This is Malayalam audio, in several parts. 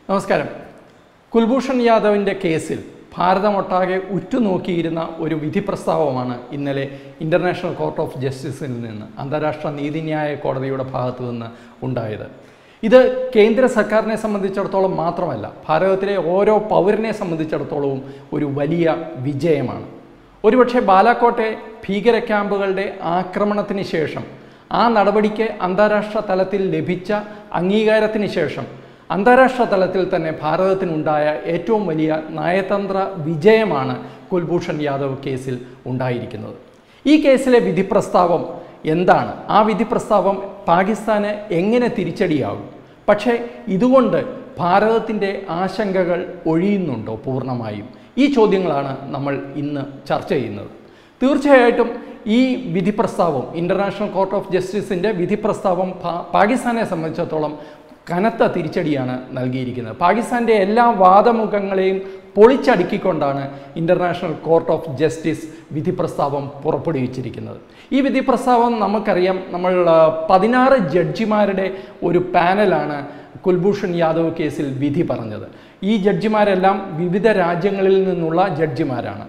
നമസ്കാരം. കുൽഭൂഷൺ യാദവിൻ്റെ കേസിൽ ഭാരതമൊട്ടാകെ ഉറ്റുനോക്കിയിരുന്ന ഒരു വിധി പ്രസ്താവമാണ് ഇന്നലെ ഇൻ്റർനാഷണൽ കോർട്ട് ഓഫ് ജസ്റ്റിസിൽ നിന്ന്, അന്താരാഷ്ട്ര നീതിന്യായ കോടതിയുടെ ഭാഗത്തു നിന്ന് ഉണ്ടായത്. ഇത് കേന്ദ്ര സർക്കാരിനെ സംബന്ധിച്ചിടത്തോളം മാത്രമല്ല, ഭാരതത്തിലെ ഓരോ പൗരനെ സംബന്ധിച്ചിടത്തോളവും ഒരു വലിയ വിജയമാണ്. ഒരുപക്ഷെ ബാലാക്കോട്ടെ ഭീകര ക്യാമ്പുകളുടെ ആക്രമണത്തിന് ശേഷം, ആ നടപടിക്ക് അന്താരാഷ്ട്ര തലത്തിൽ ലഭിച്ച അംഗീകാരത്തിന് ശേഷം അന്താരാഷ്ട്ര തലത്തിൽ തന്നെ ഭാരതത്തിനുണ്ടായ ഏറ്റവും വലിയ നയതന്ത്ര വിജയമാണ് കുൽഭൂഷൺ യാദവ് കേസിൽ ഉണ്ടായിരിക്കുന്നത്. ഈ കേസിലെ വിധി പ്രസ്താവം എന്താണ്? ആ വിധി പ്രസ്താവം പാകിസ്ഥാന് എങ്ങനെ തിരിച്ചടിയാകും? പക്ഷേ ഇതുകൊണ്ട് ഭാരതത്തിൻ്റെ ആശങ്കകൾ ഒഴിയുന്നുണ്ടോ പൂർണ്ണമായും? ഈ ചോദ്യങ്ങളാണ് നമ്മൾ ഇന്ന് ചർച്ച ചെയ്യുന്നത്. തീർച്ചയായിട്ടും ഈ വിധി പ്രസ്താവം, ഇൻ്റർനാഷണൽ കോർട്ട് ഓഫ് ജസ്റ്റിസിൻ്റെ വിധി പ്രസ്താവം പാകിസ്ഥാനെ സംബന്ധിച്ചിടത്തോളം കനത്ത തിരിച്ചടിയാണ് നൽകിയിരിക്കുന്നത്. പാകിസ്ഥാൻ്റെ എല്ലാ വാദമുഖങ്ങളെയും പൊളിച്ചടുക്കിക്കൊണ്ടാണ് ഇൻ്റർനാഷണൽ കോർട്ട് ഓഫ് ജസ്റ്റിസ് വിധി പ്രസ്താവം പുറപ്പെടുവിച്ചിരിക്കുന്നത്. ഈ വിധി പ്രസ്താവം നമുക്കറിയാം, നമ്മൾ 16 ജഡ്ജിമാരുടെ ഒരു പാനലാണ് കുൽഭൂഷൺ യാദവ് കേസിൽ വിധി പറഞ്ഞത്. ഈ ജഡ്ജിമാരെല്ലാം വിവിധ രാജ്യങ്ങളിൽ നിന്നുള്ള ജഡ്ജിമാരാണ്.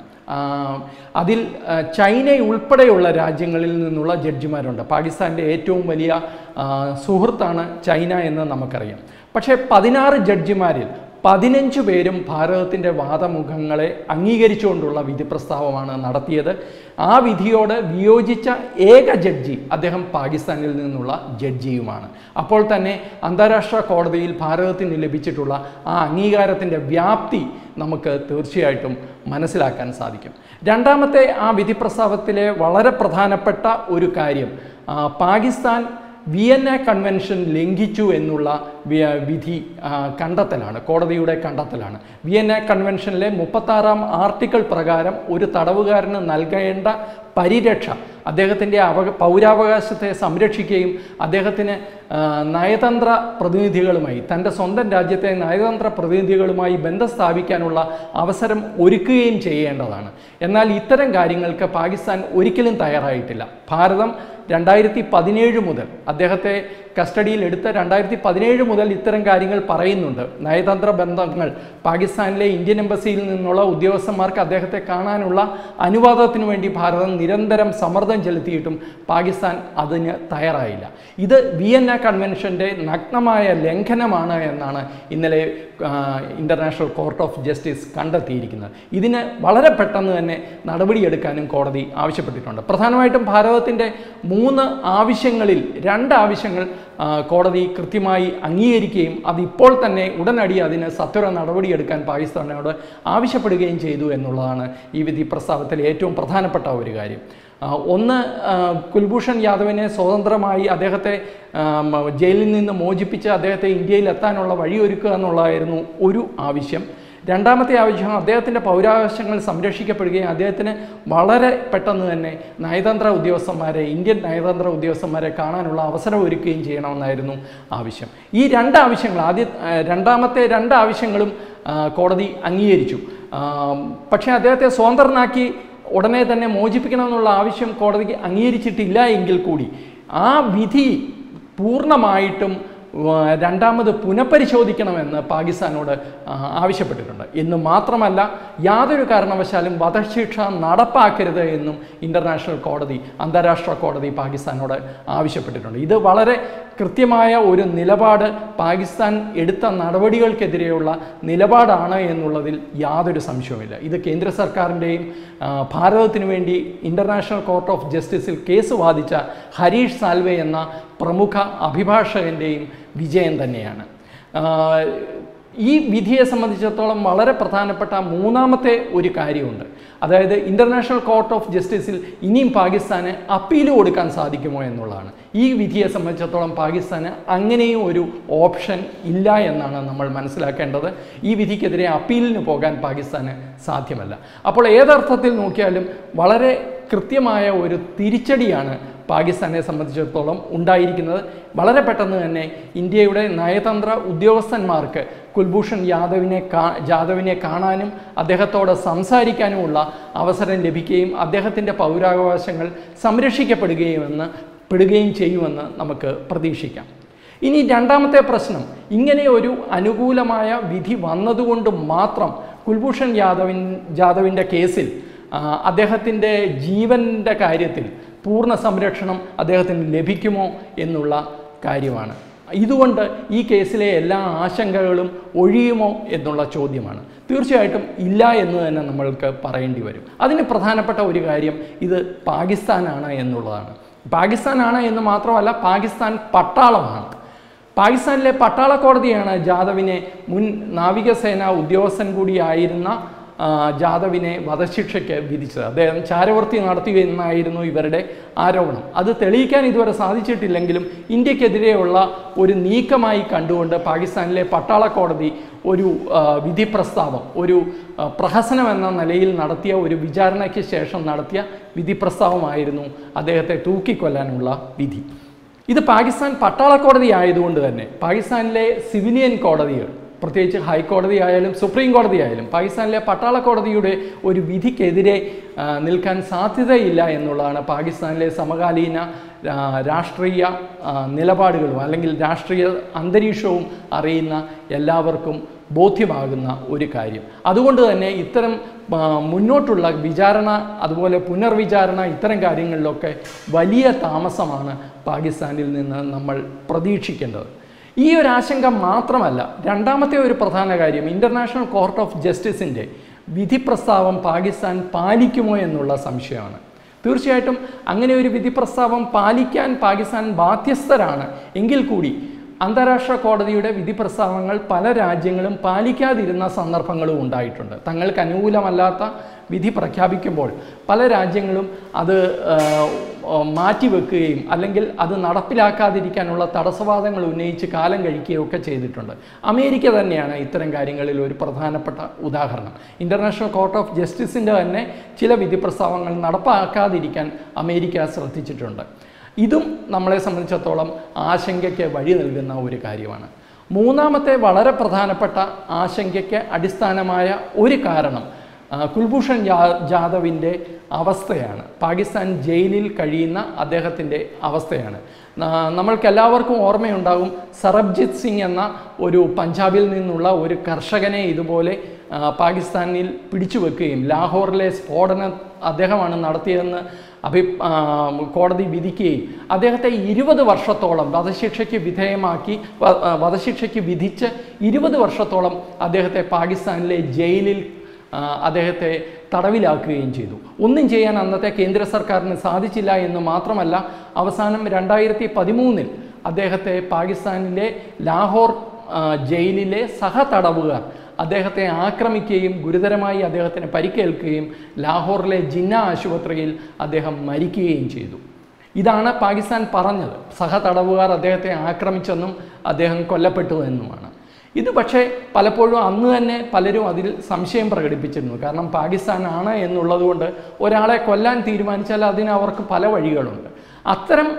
അതിൽ ചൈന ഉൾപ്പെടെയുള്ള രാജ്യങ്ങളിൽ നിന്നുള്ള ജഡ്ജിമാരുണ്ട്. പാകിസ്ഥാൻ്റെ ഏറ്റവും വലിയ സുഹൃത്താണ് ചൈന എന്ന് നമുക്കറിയാം. പക്ഷേ 16 ജഡ്ജിമാരിൽ 15 പേരും ഭാരതത്തിൻ്റെ വാദമുഖങ്ങളെ അംഗീകരിച്ചുകൊണ്ടുള്ള വിധി പ്രസ്താവമാണ് നടത്തിയത്. ആ വിധിയോട് വിയോജിച്ച ഏക ജഡ്ജി അദ്ദേഹം പാകിസ്ഥാനിൽ നിന്നുള്ള ജഡ്ജിയുമാണ്. അപ്പോൾ തന്നെ അന്താരാഷ്ട്ര കോടതിയിൽ ഭാരതത്തിന് ലഭിച്ചിട്ടുള്ള ആ അംഗീകാരത്തിൻ്റെ വ്യാപ്തി നമുക്ക് തീർച്ചയായിട്ടും മനസ്സിലാക്കാൻ സാധിക്കും. രണ്ടാമത്തെ ആ വിധി പ്രസ്താവത്തിലെ വളരെ പ്രധാനപ്പെട്ട ഒരു കാര്യം, പാകിസ്ഥാൻ വിയന്ന കൺവെൻഷൻ ലംഘിച്ചു എന്നുള്ള വിധി കണ്ടെത്തലാണ്, കോടതിയുടെ കണ്ടെത്തലാണ്. വിയന്ന കൺവെൻഷനിലെ 36-ാം ആർട്ടിക്കിൾ പ്രകാരം ഒരു തടവുകാരന് നൽകേണ്ട പരിരക്ഷ, അദ്ദേഹത്തിൻ്റെ പൗരാവകാശത്തെ സംരക്ഷിക്കുകയും അദ്ദേഹത്തിന് നയതന്ത്ര പ്രതിനിധികളുമായി, തൻ്റെ സ്വന്തം രാജ്യത്തെ നയതന്ത്ര പ്രതിനിധികളുമായി ബന്ധം സ്ഥാപിക്കാനുള്ള അവസരം ഒരുക്കുകയും ചെയ്യേണ്ടതാണ്. എന്നാൽ ഇത്തരം കാര്യങ്ങൾക്ക് പാകിസ്ഥാൻ ഒരിക്കലും തയ്യാറായിട്ടില്ല. ഭാരതം 2017 മുതൽ, അദ്ദേഹത്തെ കസ്റ്റഡിയിൽ എടുത്ത 2017 മുതൽ ഇത്തരം കാര്യങ്ങൾ പറയുന്നുണ്ട്. നയതന്ത്ര ബന്ധങ്ങൾ, പാകിസ്ഥാനിലെ ഇന്ത്യൻ എംബസിയിൽ നിന്നുള്ള ഉദ്യോഗസ്ഥന്മാർക്ക് അദ്ദേഹത്തെ കാണാനുള്ള അനുവാദത്തിനു വേണ്ടി ഭാരതം നിരന്തരം സമ്മർദ്ദം ചെലുത്തിയിട്ടും പാകിസ്ഥാൻ അതിന് തയ്യാറായില്ല. ഇത് വിയന്ന കൺവെൻഷൻ്റെ നഗ്നമായ ലംഘനമാണ് എന്നാണ് ഇന്നലെ ഇൻ്റർനാഷണൽ കോർട്ട് ഓഫ് ജസ്റ്റിസ് കണ്ടെത്തിയിരിക്കുന്നത്. ഇതിന് വളരെ പെട്ടെന്ന് തന്നെ നടപടിയെടുക്കാനും കോടതി ആവശ്യപ്പെട്ടിട്ടുണ്ട്. പ്രധാനമായിട്ടും ഭാരതത്തിൻ്റെ 3 ആവശ്യങ്ങളിൽ 2 ആവശ്യങ്ങൾ കോടതി കൃത്യമായി അംഗീകരിക്കുകയും അതിപ്പോൾ തന്നെ ഉടനടി അതിന് സത്വര നടപടിയെടുക്കാൻ പാകിസ്ഥാനോട് ആവശ്യപ്പെടുകയും ചെയ്തു എന്നുള്ളതാണ് ഈ വിധി പ്രസ്താവത്തിലെ ഏറ്റവും പ്രധാനപ്പെട്ട ഒരു കാര്യം. ഒന്ന്, കുൽഭൂഷൺ യാദവിനെ സ്വതന്ത്രമായി അദ്ദേഹത്തെ ജയിലിൽ നിന്ന് മോചിപ്പിച്ച് അദ്ദേഹത്തെ ഇന്ത്യയിൽ എത്താനുള്ള വഴിയൊരുക്കുക എന്നുള്ളതായിരുന്നു ഒരു ആവശ്യം. രണ്ടാമത്തെ ആവശ്യം, അദ്ദേഹത്തിൻ്റെ പൗരാവകാശങ്ങൾ സംരക്ഷിക്കപ്പെടുകയും അദ്ദേഹത്തിന് വളരെ പെട്ടെന്ന് തന്നെ നയതന്ത്ര ഉദ്യോഗസ്ഥന്മാരെ, ഇന്ത്യൻ നയതന്ത്ര ഉദ്യോഗസ്ഥന്മാരെ കാണാനുള്ള അവസരം ഒരുക്കുകയും ചെയ്യണമെന്നായിരുന്നു ആവശ്യം. ഈ 2 ആവശ്യങ്ങൾ, രണ്ടാമത്തെ 2 ആവശ്യങ്ങളും കോടതി അംഗീകരിച്ചു. പക്ഷേ അദ്ദേഹത്തെ സ്വതന്ത്രനാക്കി ഉടനെ തന്നെ മോചിപ്പിക്കണമെന്നുള്ള ആവശ്യം കോടതിക്ക് അംഗീകരിച്ചിട്ടില്ല എങ്കിൽ കൂടി ആ വിധി പൂർണ്ണമായിട്ടും രണ്ടാമത് പുനഃപരിശോധിക്കണമെന്ന് പാകിസ്ഥാനോട് ആവശ്യപ്പെട്ടിട്ടുണ്ട്. എന്ന് മാത്രമല്ല, യാതൊരു കാരണവശാലും വധശിക്ഷ നടപ്പാക്കരുത് എന്നും ഇൻ്റർനാഷണൽ കോടതി, അന്താരാഷ്ട്ര കോടതി പാകിസ്ഥാനോട് ആവശ്യപ്പെട്ടിട്ടുണ്ട്. ഇത് വളരെ കൃത്യമായ ഒരു നിലപാട്, പാകിസ്ഥാൻ എടുത്ത നടപടികൾക്കെതിരെയുള്ള നിലപാടാണ് എന്നുള്ളതിൽ യാതൊരു സംശയവുമില്ല. ഇത് കേന്ദ്ര സർക്കാരിൻ്റെയും ഭാരതത്തിനു വേണ്ടി ഇൻ്റർനാഷണൽ കോർട്ട് ഓഫ് ജസ്റ്റിസിൽ കേസ് വാദിച്ച ഹരീഷ് സാൽവെ എന്ന പ്രമുഖ അഭിഭാഷകൻ്റെയും വിജയം തന്നെയാണ്. ഈ വിധിയെ സംബന്ധിച്ചിടത്തോളം വളരെ പ്രധാനപ്പെട്ട 3ാമത്തെ ഒരു കാര്യമുണ്ട്. അതായത് ഇൻ്റർനാഷണൽ കോർട്ട് ഓഫ് ജസ്റ്റിസിൽ ഇനിയും പാകിസ്ഥാന് അപ്പീൽ കൊടുക്കാൻ സാധിക്കുമോ എന്നുള്ളതാണ്. ഈ വിധിയെ സംബന്ധിച്ചിടത്തോളം പാകിസ്ഥാന് അങ്ങനെയും ഒരു ഓപ്ഷൻ ഇല്ല എന്നാണ് നമ്മൾ മനസ്സിലാക്കേണ്ടത്. ഈ വിധിക്കെതിരെ അപ്പീലിന് പോകാൻ പാകിസ്ഥാന് സാധ്യമല്ല. അപ്പോൾ ഏതർത്ഥത്തിൽ നോക്കിയാലും വളരെ കൃത്യമായ ഒരു തിരിച്ചടിയാണ് പാകിസ്ഥാനെ സംബന്ധിച്ചിടത്തോളം ഉണ്ടായിരിക്കുന്നത്. വളരെ പെട്ടെന്ന് തന്നെ ഇന്ത്യയുടെ നയതന്ത്ര ഉദ്യോഗസ്ഥന്മാർക്ക് കുൽഭൂഷൺ യാദവിനെ കാണാനും അദ്ദേഹത്തോട് സംസാരിക്കാനുമുള്ള അവസരം ലഭിക്കുകയും അദ്ദേഹത്തിൻ്റെ പൗരാവകാശങ്ങൾ സംരക്ഷിക്കപ്പെടുകയും ചെയ്യുമെന്ന് നമുക്ക് പ്രതീക്ഷിക്കാം. ഇനി രണ്ടാമത്തെ പ്രശ്നം, ഇങ്ങനെ ഒരു അനുകൂലമായ വിധി വന്നതുകൊണ്ട് മാത്രം കുൽഭൂഷൺ ജാദവിൻ്റെ കേസിൽ അദ്ദേഹത്തിൻ്റെ ജീവൻ്റെ കാര്യത്തിൽ പൂർണ്ണ സംരക്ഷണം അദ്ദേഹത്തിന് ലഭിക്കുമോ എന്നുള്ള കാര്യമാണ്. ഇതുകൊണ്ട് ഈ കേസിലെ എല്ലാ ആശങ്കകളും ഒഴിയുമോ എന്നുള്ള ചോദ്യമാണ്. തീർച്ചയായിട്ടും ഇല്ല എന്ന് തന്നെ നമ്മൾക്ക് പറയേണ്ടി വരും. അതിന് പ്രധാനപ്പെട്ട ഒരു കാര്യം ഇത് പാകിസ്ഥാനാണ് എന്നുള്ളതാണ്. പാകിസ്ഥാനാണ് എന്ന് മാത്രമല്ല, പാകിസ്ഥാൻ പട്ടാളമാണ്. പാകിസ്ഥാനിലെ പട്ടാള കോടതിയാണ് ജാദവിനെ, മുൻ നാവികസേന ഉദ്യോഗസ്ഥൻ കൂടിയായിരുന്ന ജാദവിനെ വധശിക്ഷയ്ക്ക് വിധിച്ചത്. അദ്ദേഹം ചാരവൃത്തി നടത്തുകയെന്നായിരുന്നു ഇവരുടെ ആരോപണം. അത് തെളിയിക്കാൻ ഇതുവരെ സാധിച്ചിട്ടില്ലെങ്കിലും ഇന്ത്യക്കെതിരെയുള്ള ഒരു നീക്കമായി കണ്ടുകൊണ്ട് പാകിസ്ഥാനിലെ പട്ടാള കോടതി ഒരു വിധി പ്രസ്താവം, ഒരു പ്രഹസനം എന്ന നിലയിൽ നടത്തിയ ഒരു വിചാരണയ്ക്ക് ശേഷം നടത്തിയ വിധി പ്രസ്താവമായിരുന്നു അദ്ദേഹത്തെ തൂക്കിക്കൊല്ലാനുള്ള വിധി. ഇത് പാകിസ്ഥാൻ പട്ടാള കോടതി ആയതുകൊണ്ട് തന്നെ പാകിസ്ഥാനിലെ സിവിലിയൻ കോടതികൾ, പ്രത്യേകിച്ച് ഹൈക്കോടതി ആയാലും സുപ്രീം കോടതി ആയാലും പാകിസ്ഥാനിലെ പട്ടാള കോടതിയുടെ ഒരു വിധിക്കെതിരെ നിൽക്കാൻ സാധ്യതയില്ല എന്നുള്ളതാണ് പാകിസ്ഥാനിലെ സമകാലീന രാഷ്ട്രീയ നിലപാടുകളും അല്ലെങ്കിൽ രാഷ്ട്രീയ അന്തരീക്ഷവും അറിയുന്ന എല്ലാവർക്കും ബോധ്യമാകുന്ന ഒരു കാര്യം. അതുകൊണ്ട് തന്നെ ഇത്തരം മുന്നോട്ടുള്ള വിചാരണ, അതുപോലെ പുനർവിചാരണ, ഇത്തരം കാര്യങ്ങളിലൊക്കെ വലിയ താമസമാണ് പാകിസ്ഥാനിൽ നിന്ന് നമ്മൾ പ്രതീക്ഷിക്കേണ്ടത്. ഈ ഒരു ആശങ്ക മാത്രമല്ല, രണ്ടാമത്തെ ഒരു പ്രധാന കാര്യം, ഇൻ്റർനാഷണൽ കോർട്ട് ഓഫ് ജസ്റ്റിസിൻ്റെ വിധി പ്രസ്താവം പാകിസ്ഥാൻ പാലിക്കുമോ എന്നുള്ള സംശയമാണ്. തീർച്ചയായിട്ടും അങ്ങനെ ഒരു വിധി പ്രസ്താവം പാലിക്കാൻ പാകിസ്ഥാൻ ബാധ്യസ്ഥരാണ്. എങ്കിൽ കൂടി അന്താരാഷ്ട്ര കോടതിയുടെ വിധി പ്രസ്താവങ്ങൾ പല രാജ്യങ്ങളും പാലിക്കാതിരുന്ന സന്ദർഭങ്ങളും ഉണ്ടായിട്ടുണ്ട്. തങ്ങൾക്ക് അനുകൂലമല്ലാത്ത വിധി പ്രഖ്യാപിക്കുമ്പോൾ പല രാജ്യങ്ങളും അത് മാറ്റിവെക്കുകയും അല്ലെങ്കിൽ അത് നടപ്പിലാക്കാതിരിക്കാനുള്ള തടസ്സവാദങ്ങൾ ഉന്നയിച്ച് കാലം കഴിക്കുകയും ഒക്കെ ചെയ്തിട്ടുണ്ട്. അമേരിക്ക തന്നെയാണ് ഇത്തരം കാര്യങ്ങളിൽ ഒരു പ്രധാനപ്പെട്ട ഉദാഹരണം. ഇൻ്റർനാഷണൽ കോർട്ട് ഓഫ് ജസ്റ്റിസിൻ്റെ തന്നെ ചില വിധി പ്രസ്താവങ്ങൾ നടപ്പാക്കാതിരിക്കാൻ അമേരിക്ക ശ്രദ്ധിച്ചിട്ടുണ്ട്. ഇതും നമ്മളെ സംബന്ധിച്ചിടത്തോളം ആശങ്കയ്ക്ക് വഴി നൽകുന്ന ഒരു കാര്യമാണ്. മൂന്നാമത്തെ വളരെ പ്രധാനപ്പെട്ട ആശങ്കയ്ക്ക് അടിസ്ഥാനമായ ഒരു കാരണം കുൽഭൂഷൺ ജാദവിൻ്റെ അവസ്ഥയാണ്. പാകിസ്ഥാൻ ജയിലിൽ കഴിയുന്ന അദ്ദേഹത്തിൻ്റെ അവസ്ഥയാണ്. നമ്മൾക്കെല്ലാവർക്കും ഓർമ്മയുണ്ടാകും, സർബ്ജിത്ത് സിംഗ് എന്ന ഒരു പഞ്ചാബിൽ നിന്നുള്ള ഒരു കർഷകനെ ഇതുപോലെ പാകിസ്ഥാനിൽ പിടിച്ചു വെക്കുകയും ലാഹോറിലെ സ്ഫോടനം അദ്ദേഹമാണ് നടത്തിയതെന്ന് കോടതി വിധിക്കുകയും അദ്ദേഹത്തെ 20 വർഷത്തോളം വധശിക്ഷയ്ക്ക് വിധിച്ച് 20 വർഷത്തോളം അദ്ദേഹത്തെ പാകിസ്ഥാനിലെ ജയിലിൽ അദ്ദേഹത്തെ തടവിലാക്കുകയും ചെയ്തു. ഒന്നും ചെയ്യാൻ അന്നത്തെ കേന്ദ്ര സർക്കാരിന് സാധിച്ചില്ല എന്ന് മാത്രമല്ല, അവസാനം 2013 അദ്ദേഹത്തെ പാകിസ്ഥാനിലെ ലാഹോർ ജയിലിലെ സഹതടവുകാർ അദ്ദേഹത്തെ ആക്രമിക്കുകയും ഗുരുതരമായി അദ്ദേഹത്തിന് പരിക്കേൽക്കുകയും ലാഹോറിലെ ജിന്ന ആശുപത്രിയിൽ അദ്ദേഹം മരിക്കുകയും ചെയ്തു. ഇതാണ് പാകിസ്ഥാൻ പറഞ്ഞത്. സഹതടവുകാർ അദ്ദേഹത്തെ ആക്രമിച്ചെന്നും അദ്ദേഹം കൊല്ലപ്പെട്ടു എന്നുമാണ്. ഇത് പക്ഷേ പലപ്പോഴും അന്ന് തന്നെ പലരും അതിൽ സംശയം പ്രകടിപ്പിച്ചിരുന്നു. കാരണം പാകിസ്ഥാനാണ് എന്നുള്ളതുകൊണ്ട് ഒരാളെ കൊല്ലാൻ തീരുമാനിച്ചാൽ അതിന് അവർക്ക് പല വഴികളുണ്ട്. അത്തരം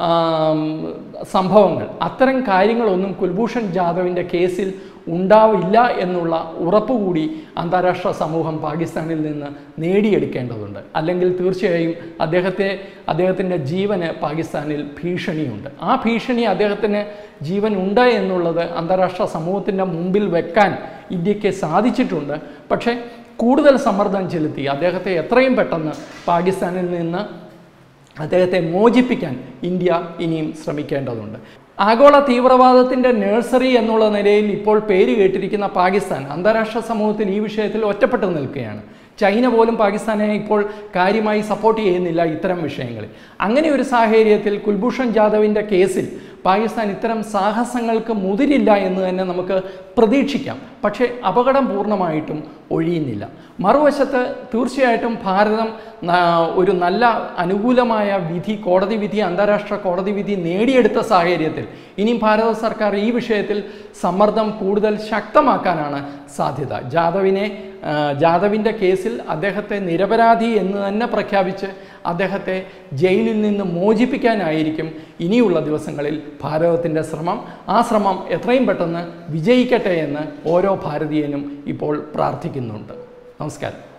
സംഭവങ്ങൾ, അത്തരം കാര്യങ്ങളൊന്നും കുൽഭൂഷൺ ജാദവിൻ്റെ കേസിൽ ഉണ്ടാവില്ല എന്നുള്ള ഉറപ്പുകൂടി അന്താരാഷ്ട്ര സമൂഹം പാകിസ്ഥാനിൽ നിന്ന് നേടിയെടുക്കേണ്ടതുണ്ട്. അല്ലെങ്കിൽ തീർച്ചയായും അദ്ദേഹത്തിൻ്റെ ജീവന് പാകിസ്ഥാനിൽ ഭീഷണിയുണ്ട്. ആ ഭീഷണി അദ്ദേഹത്തിന് ജീവൻ ഉണ്ട് എന്നുള്ളത് അന്താരാഷ്ട്ര സമൂഹത്തിൻ്റെ മുമ്പിൽ വെക്കാൻ ഇന്ത്യക്ക് സാധിച്ചിട്ടുണ്ട്. പക്ഷേ കൂടുതൽ സമ്മർദ്ദം ചെലുത്തി അദ്ദേഹത്തെ എത്രയും പെട്ടെന്ന് പാകിസ്ഥാനിൽ നിന്ന് അദ്ദേഹത്തെ മോചിപ്പിക്കാൻ ഇന്ത്യ ഇനിയും ശ്രമിക്കേണ്ടതുണ്ട്. ആഗോള തീവ്രവാദത്തിൻ്റെ നഴ്സറി എന്നുള്ള നിലയിൽ ഇപ്പോൾ പേര് കേട്ടിരിക്കുന്ന പാകിസ്ഥാൻ അന്താരാഷ്ട്ര സമൂഹത്തിൽ ഈ വിഷയത്തിൽ ഒറ്റപ്പെട്ടു നിൽക്കുകയാണ്. ചൈന പോലും പാകിസ്ഥാനെ ഇപ്പോൾ കാര്യമായി സപ്പോർട്ട് ചെയ്യുന്നില്ല ഇത്തരം വിഷയങ്ങളിൽ. അങ്ങനെ ഒരു സാഹചര്യത്തിൽ കുൽഭൂഷൺ ജാദവിൻ്റെ കേസിൽ പാകിസ്ഥാൻ ഇത്തരം സാഹസങ്ങൾക്ക് മുതിരില്ല എന്ന് തന്നെ നമുക്ക് പ്രതീക്ഷിക്കാം. പക്ഷേ അപകടം പൂർണ്ണമായിട്ടും ഒഴിയുന്നില്ല. മറുവശത്ത് തീർച്ചയായിട്ടും ഭാരതം ഒരു നല്ല അനുകൂലമായ കോടതി വിധി, അന്താരാഷ്ട്ര കോടതി വിധി നേടിയെടുത്ത സാഹചര്യത്തിൽ ഇനിയും ഭാരത സർക്കാർ ഈ വിഷയത്തിൽ സമ്മർദ്ദം കൂടുതൽ ശക്തമാക്കാനാണ് സാധ്യത. ജാദവിൻ്റെ കേസിൽ അദ്ദേഹത്തെ നിരപരാധി എന്ന് തന്നെ പ്രഖ്യാപിച്ച് അദ്ദേഹത്തെ ജയിലിൽ നിന്ന് മോചിപ്പിക്കാനായിരിക്കും ഇനിയുള്ള ദിവസങ്ങളിൽ ഭാരതത്തിൻ്റെ ശ്രമം. ആ ശ്രമം എത്രയും പെട്ടെന്ന് വിജയിക്കട്ടെ എന്ന് ഓരോ ഭാരതീയനും ഇപ്പോൾ പ്രാർത്ഥിക്കുന്നുണ്ട്. നമസ്കാരം.